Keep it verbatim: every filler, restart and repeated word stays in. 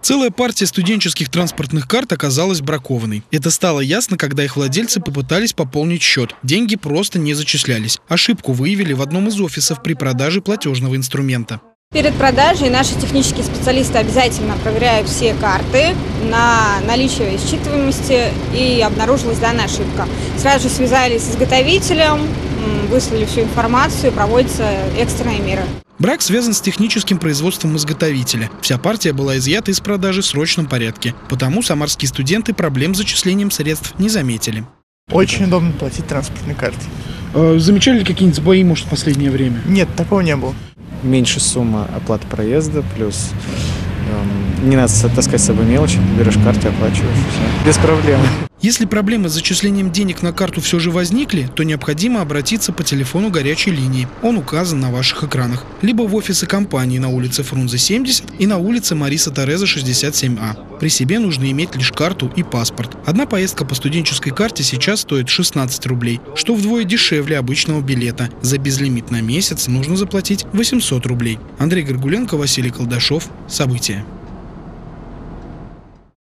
Целая партия студенческих транспортных карт оказалась бракованной. Это стало ясно, когда их владельцы попытались пополнить счет. Деньги просто не зачислялись. Ошибку выявили в одном из офисов при продаже платежного инструмента. Перед продажей наши технические специалисты обязательно проверяют все карты на наличие считываемости, и обнаружилась данная ошибка. Сразу же связались с изготовителем, выслали всю информацию, проводятся экстренные меры. Брак связан с техническим производством изготовителя. Вся партия была изъята из продажи в срочном порядке. Потому самарские студенты проблем с зачислением средств не заметили. Очень удобно платить транспортной картой. Замечали ли какие-нибудь сбои, может, в последнее время? Нет, такого не было. Меньше сумма оплаты проезда, плюс эм, не надо таскать с собой мелочи, берешь карту, оплачиваешь, все. Без проблем. Если проблемы с зачислением денег на карту все же возникли, то необходимо обратиться по телефону горячей линии. Он указан на ваших экранах. Либо в офисы компании на улице Фрунзе семьдесят и на улице Мариса Тереза шестьдесят семь А. При себе нужно иметь лишь карту и паспорт. Одна поездка по студенческой карте сейчас стоит шестнадцать рублей, что вдвое дешевле обычного билета. За безлимит на месяц нужно заплатить восемьсот рублей. Андрей Горгуленко, Василий Колдашов. События.